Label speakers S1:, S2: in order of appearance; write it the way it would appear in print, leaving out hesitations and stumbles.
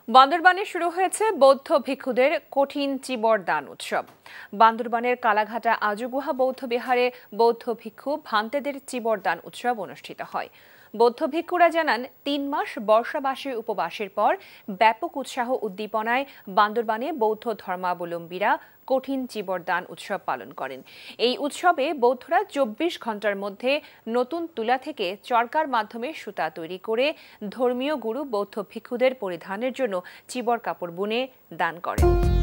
S1: বান্দরবানে শুরু হয়েছে বৌদ্ধ ভিক্ষুদের কঠিন চিবর দান উৎসব। বান্দরবানের কালাঘাটা আজুগুহা বৌদ্ধ বিহারে বৌদ্ধ ভিক্ষু ভান্তেদের চিবর দান উৎসব অনুষ্ঠিত হয়। বৌদ্ধ ভিক্ষুরা জানান ৩ মাস বর্ষাবাসী উপবাসের পর ব্যাপক উৎসাহ উদ্দীপনায় বান্দরবানে বৌদ্ধ ধর্মাবলম্বীরা কঠিন চিবর দান উৎসব পালন করেন। এই উৎসবে বৌদ্ধরা ২৪ ঘন্টার মধ্যে নতুন তুলা থেকে চরকার মাধ্যমে সুতা তৈরি করে ধর্মীয় গুরু বৌদ্ধ ভিক্ষুদের পরিধানের জন্য চিবর কাপড় বুনে দান করেন।